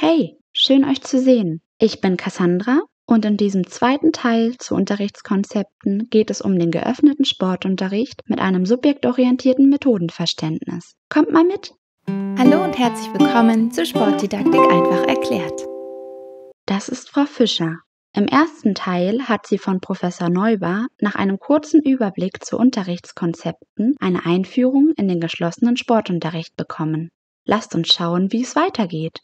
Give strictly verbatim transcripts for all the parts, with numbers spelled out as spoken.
Hey, schön euch zu sehen. Ich bin Cassandra und in diesem zweiten Teil zu Unterrichtskonzepten geht es um den geöffneten Sportunterricht mit einem subjektorientierten Methodenverständnis. Kommt mal mit! Hallo und herzlich willkommen zu Sportdidaktik einfach erklärt. Das ist Frau Fischer. Im ersten Teil hat sie von Professor Neuber nach einem kurzen Überblick zu Unterrichtskonzepten eine Einführung in den geschlossenen Sportunterricht bekommen. Lasst uns schauen, wie es weitergeht.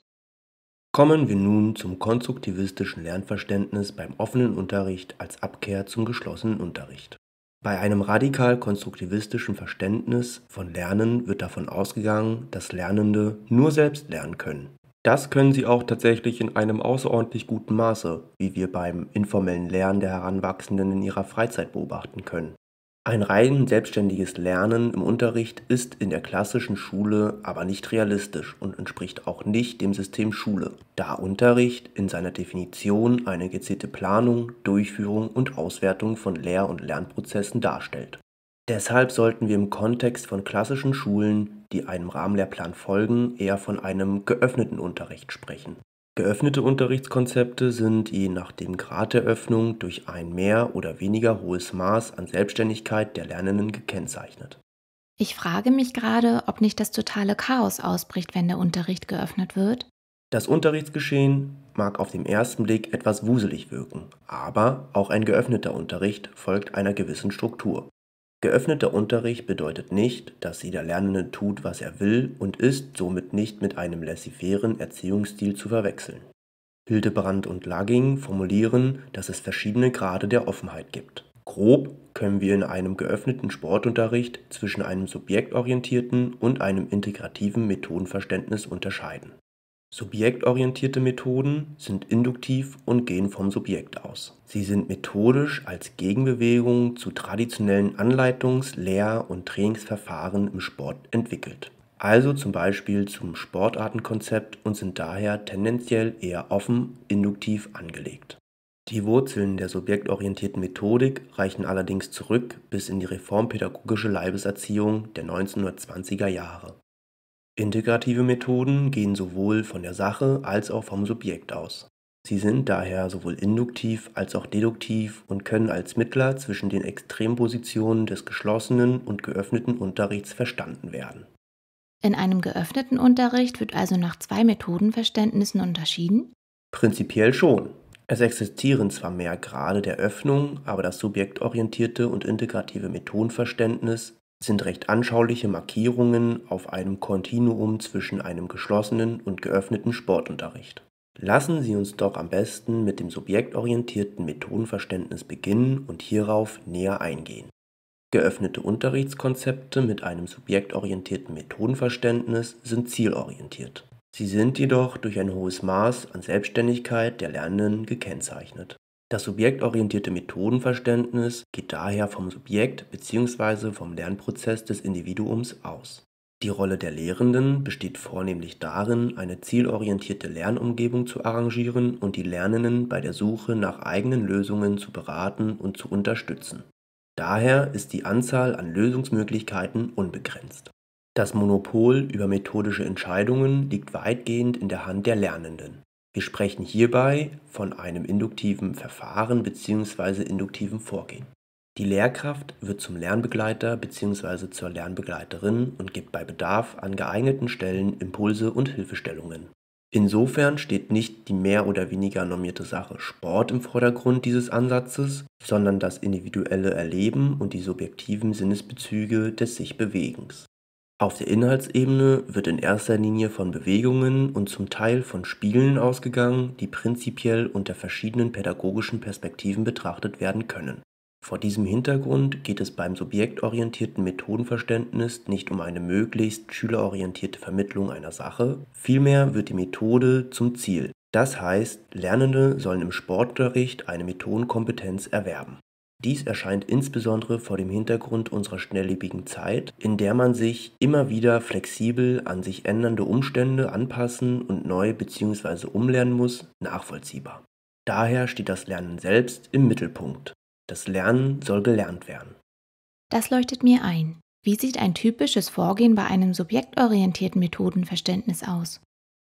Kommen wir nun zum konstruktivistischen Lernverständnis beim offenen Unterricht als Abkehr zum geschlossenen Unterricht. Bei einem radikal konstruktivistischen Verständnis von Lernen wird davon ausgegangen, dass Lernende nur selbst lernen können. Das können sie auch tatsächlich in einem außerordentlich guten Maße, wie wir beim informellen Lernen der Heranwachsenden in ihrer Freizeit beobachten können. Ein rein selbstständiges Lernen im Unterricht ist in der klassischen Schule aber nicht realistisch und entspricht auch nicht dem System Schule, da Unterricht in seiner Definition eine gezielte Planung, Durchführung und Auswertung von Lehr- und Lernprozessen darstellt. Deshalb sollten wir im Kontext von klassischen Schulen, die einem Rahmenlehrplan folgen, eher von einem geöffneten Unterricht sprechen. Geöffnete Unterrichtskonzepte sind je nach dem Grad der Öffnung durch ein mehr oder weniger hohes Maß an Selbstständigkeit der Lernenden gekennzeichnet. Ich frage mich gerade, ob nicht das totale Chaos ausbricht, wenn der Unterricht geöffnet wird. Das Unterrichtsgeschehen mag auf den ersten Blick etwas wuselig wirken, aber auch ein geöffneter Unterricht folgt einer gewissen Struktur. Geöffneter Unterricht bedeutet nicht, dass jeder Lernende tut, was er will und ist somit nicht mit einem laissez-fairen Erziehungsstil zu verwechseln. Hildebrandt und Lagging formulieren, dass es verschiedene Grade der Offenheit gibt. Grob können wir in einem geöffneten Sportunterricht zwischen einem subjektorientierten und einem integrativen Methodenverständnis unterscheiden. Subjektorientierte Methoden sind induktiv und gehen vom Subjekt aus. Sie sind methodisch als Gegenbewegung zu traditionellen Anleitungs-, Lehr- und Trainingsverfahren im Sport entwickelt. Also zum Beispiel zum Sportartenkonzept und sind daher tendenziell eher offen induktiv angelegt. Die Wurzeln der subjektorientierten Methodik reichen allerdings zurück bis in die reformpädagogische Leibeserziehung der neunzehnhundertzwanziger Jahre. Integrative Methoden gehen sowohl von der Sache als auch vom Subjekt aus. Sie sind daher sowohl induktiv als auch deduktiv und können als Mittler zwischen den Extrempositionen des geschlossenen und geöffneten Unterrichts verstanden werden. In einem geöffneten Unterricht wird also nach zwei Methodenverständnissen unterschieden? Prinzipiell schon. Es existieren zwar mehr Grade der Öffnung, aber das subjektorientierte und integrative Methodenverständnis sind recht anschauliche Markierungen auf einem Kontinuum zwischen einem geschlossenen und geöffneten Sportunterricht. Lassen Sie uns doch am besten mit dem subjektorientierten Methodenverständnis beginnen und hierauf näher eingehen. Geöffnete Unterrichtskonzepte mit einem subjektorientierten Methodenverständnis sind zielorientiert. Sie sind jedoch durch ein hohes Maß an Selbstständigkeit der Lernenden gekennzeichnet. Das subjektorientierte Methodenverständnis geht daher vom Subjekt bzw. vom Lernprozess des Individuums aus. Die Rolle der Lehrenden besteht vornehmlich darin, eine zielorientierte Lernumgebung zu arrangieren und die Lernenden bei der Suche nach eigenen Lösungen zu beraten und zu unterstützen. Daher ist die Anzahl an Lösungsmöglichkeiten unbegrenzt. Das Monopol über methodische Entscheidungen liegt weitgehend in der Hand der Lernenden. Wir sprechen hierbei von einem induktiven Verfahren bzw. induktiven Vorgehen. Die Lehrkraft wird zum Lernbegleiter bzw. zur Lernbegleiterin und gibt bei Bedarf an geeigneten Stellen Impulse und Hilfestellungen. Insofern steht nicht die mehr oder weniger normierte Sache Sport im Vordergrund dieses Ansatzes, sondern das individuelle Erleben und die subjektiven Sinnesbezüge des Sich-Bewegens. Auf der Inhaltsebene wird in erster Linie von Bewegungen und zum Teil von Spielen ausgegangen, die prinzipiell unter verschiedenen pädagogischen Perspektiven betrachtet werden können. Vor diesem Hintergrund geht es beim subjektorientierten Methodenverständnis nicht um eine möglichst schülerorientierte Vermittlung einer Sache, vielmehr wird die Methode zum Ziel. Das heißt, Lernende sollen im Sportunterricht eine Methodenkompetenz erwerben. Dies erscheint insbesondere vor dem Hintergrund unserer schnelllebigen Zeit, in der man sich immer wieder flexibel an sich ändernde Umstände anpassen und neu bzw. umlernen muss, nachvollziehbar. Daher steht das Lernen selbst im Mittelpunkt. Das Lernen soll gelernt werden. Das leuchtet mir ein. Wie sieht ein typisches Vorgehen bei einem subjektorientierten Methodenverständnis aus?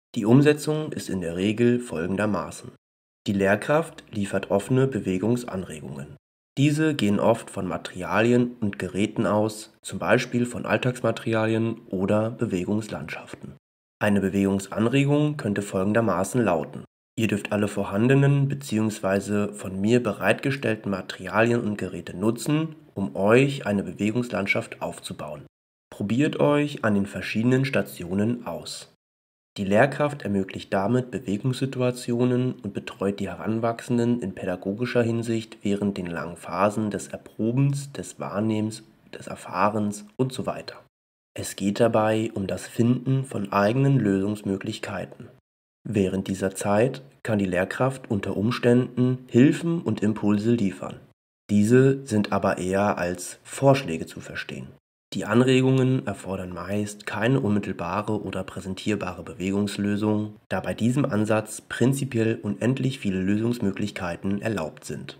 Die Umsetzung ist in der Regel folgendermaßen: Die Lehrkraft liefert offene Bewegungsanregungen. Diese gehen oft von Materialien und Geräten aus, zum Beispiel von Alltagsmaterialien oder Bewegungslandschaften. Eine Bewegungsanregung könnte folgendermaßen lauten: Ihr dürft alle vorhandenen bzw. von mir bereitgestellten Materialien und Geräte nutzen, um euch eine Bewegungslandschaft aufzubauen. Probiert euch an den verschiedenen Stationen aus. Die Lehrkraft ermöglicht damit Bewegungssituationen und betreut die Heranwachsenden in pädagogischer Hinsicht während den langen Phasen des Erprobens, des Wahrnehmens, des Erfahrens usw. Es geht dabei um das Finden von eigenen Lösungsmöglichkeiten. Während dieser Zeit kann die Lehrkraft unter Umständen Hilfen und Impulse liefern. Diese sind aber eher als Vorschläge zu verstehen. Die Anregungen erfordern meist keine unmittelbare oder präsentierbare Bewegungslösung, da bei diesem Ansatz prinzipiell unendlich viele Lösungsmöglichkeiten erlaubt sind.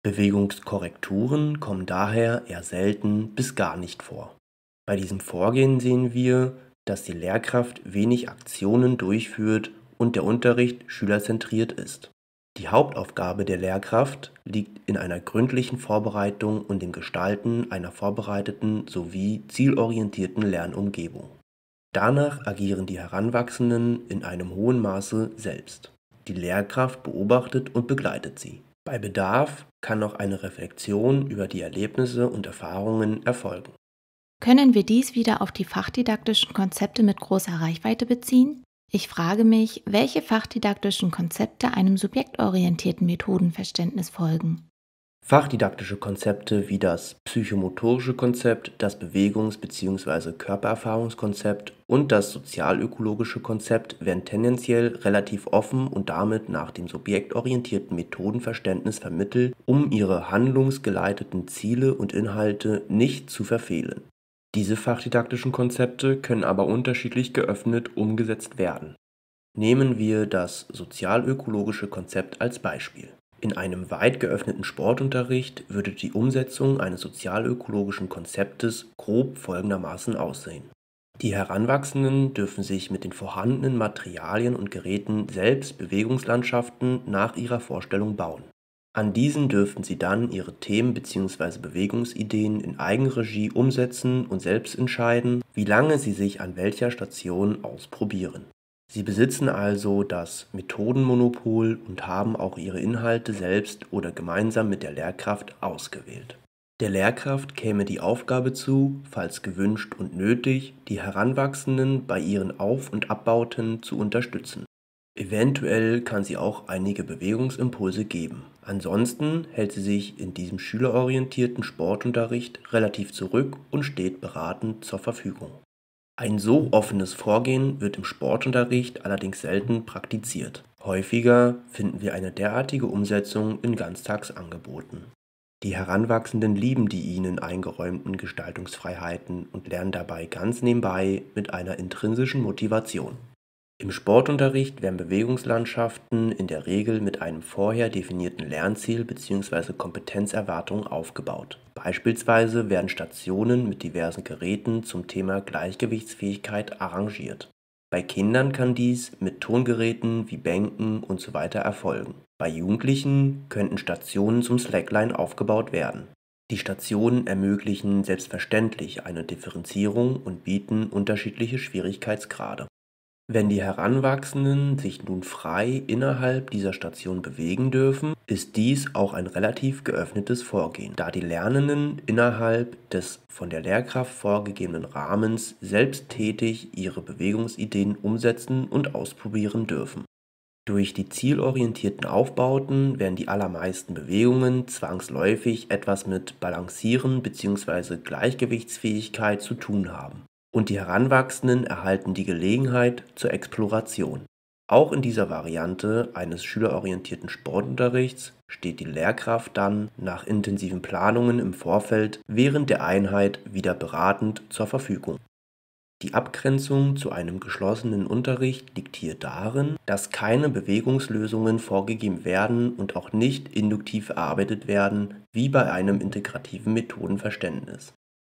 Bewegungskorrekturen kommen daher eher selten bis gar nicht vor. Bei diesem Vorgehen sehen wir, dass die Lehrkraft wenig Aktionen durchführt und der Unterricht schülerzentriert ist. Die Hauptaufgabe der Lehrkraft liegt in einer gründlichen Vorbereitung und dem Gestalten einer vorbereiteten sowie zielorientierten Lernumgebung. Danach agieren die Heranwachsenden in einem hohen Maße selbst. Die Lehrkraft beobachtet und begleitet sie. Bei Bedarf kann noch eine Reflexion über die Erlebnisse und Erfahrungen erfolgen. Können wir dies wieder auf die fachdidaktischen Konzepte mit großer Reichweite beziehen? Ich frage mich, welche fachdidaktischen Konzepte einem subjektorientierten Methodenverständnis folgen. Fachdidaktische Konzepte wie das psychomotorische Konzept, das Bewegungs- bzw. Körpererfahrungskonzept und das sozialökologische Konzept werden tendenziell relativ offen und damit nach dem subjektorientierten Methodenverständnis vermittelt, um ihre handlungsgeleiteten Ziele und Inhalte nicht zu verfehlen. Diese fachdidaktischen Konzepte können aber unterschiedlich geöffnet umgesetzt werden. Nehmen wir das sozialökologische Konzept als Beispiel. In einem weit geöffneten Sportunterricht würde die Umsetzung eines sozialökologischen Konzeptes grob folgendermaßen aussehen. Die Heranwachsenden dürfen sich mit den vorhandenen Materialien und Geräten selbst Bewegungslandschaften nach ihrer Vorstellung bauen. An diesen dürften sie dann ihre Themen bzw. Bewegungsideen in Eigenregie umsetzen und selbst entscheiden, wie lange sie sich an welcher Station ausprobieren. Sie besitzen also das Methodenmonopol und haben auch ihre Inhalte selbst oder gemeinsam mit der Lehrkraft ausgewählt. Der Lehrkraft käme die Aufgabe zu, falls gewünscht und nötig, die Heranwachsenden bei ihren Auf- und Abbauten zu unterstützen. Eventuell kann sie auch einige Bewegungsimpulse geben. Ansonsten hält sie sich in diesem schülerorientierten Sportunterricht relativ zurück und steht beratend zur Verfügung. Ein so offenes Vorgehen wird im Sportunterricht allerdings selten praktiziert. Häufiger finden wir eine derartige Umsetzung in Ganztagsangeboten. Die Heranwachsenden lieben die ihnen eingeräumten Gestaltungsfreiheiten und lernen dabei ganz nebenbei mit einer intrinsischen Motivation. Im Sportunterricht werden Bewegungslandschaften in der Regel mit einem vorher definierten Lernziel bzw. Kompetenzerwartung aufgebaut. Beispielsweise werden Stationen mit diversen Geräten zum Thema Gleichgewichtsfähigkeit arrangiert. Bei Kindern kann dies mit Tongeräten wie Bänken usw. erfolgen. Bei Jugendlichen könnten Stationen zum Slackline aufgebaut werden. Die Stationen ermöglichen selbstverständlich eine Differenzierung und bieten unterschiedliche Schwierigkeitsgrade. Wenn die Heranwachsenden sich nun frei innerhalb dieser Station bewegen dürfen, ist dies auch ein relativ geöffnetes Vorgehen, da die Lernenden innerhalb des von der Lehrkraft vorgegebenen Rahmens selbsttätig ihre Bewegungsideen umsetzen und ausprobieren dürfen. Durch die zielorientierten Aufbauten werden die allermeisten Bewegungen zwangsläufig etwas mit Balancieren bzw. Gleichgewichtsfähigkeit zu tun haben. Und die Heranwachsenden erhalten die Gelegenheit zur Exploration. Auch in dieser Variante eines schülerorientierten Sportunterrichts steht die Lehrkraft dann nach intensiven Planungen im Vorfeld während der Einheit wieder beratend zur Verfügung. Die Abgrenzung zu einem geschlossenen Unterricht liegt hier darin, dass keine Bewegungslösungen vorgegeben werden und auch nicht induktiv erarbeitet werden, wie bei einem integrativen Methodenverständnis.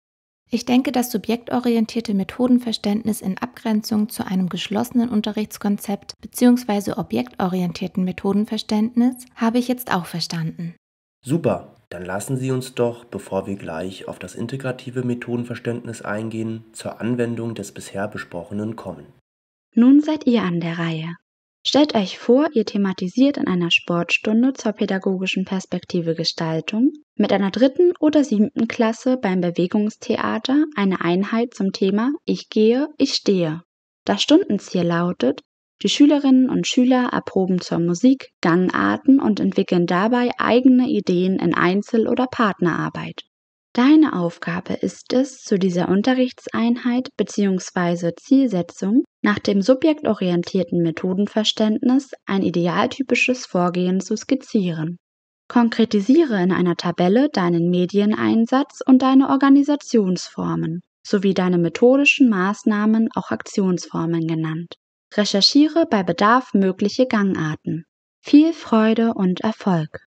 Ich denke, das subjektorientierte Methodenverständnis in Abgrenzung zu einem geschlossenen Unterrichtskonzept bzw. objektorientierten Methodenverständnis habe ich jetzt auch verstanden. Super, dann lassen Sie uns doch, bevor wir gleich auf das integrative Methodenverständnis eingehen, zur Anwendung des bisher Besprochenen kommen. Nun seid ihr an der Reihe. Stellt euch vor, ihr thematisiert in einer Sportstunde zur pädagogischen Perspektive Gestaltung mit einer dritten oder siebten Klasse beim Bewegungstheater eine Einheit zum Thema Ich gehe, ich stehe. Das Stundenziel lautet, die Schülerinnen und Schüler erproben zur Musik Gangarten und entwickeln dabei eigene Ideen in Einzel- oder Partnerarbeit. Deine Aufgabe ist es, zu dieser Unterrichtseinheit bzw. Zielsetzung nach dem subjektorientierten Methodenverständnis ein idealtypisches Vorgehen zu skizzieren. Konkretisiere in einer Tabelle deinen Medieneinsatz und deine Organisationsformen sowie deine methodischen Maßnahmen, auch Aktionsformen genannt. Recherchiere bei Bedarf mögliche Gangarten. Viel Freude und Erfolg!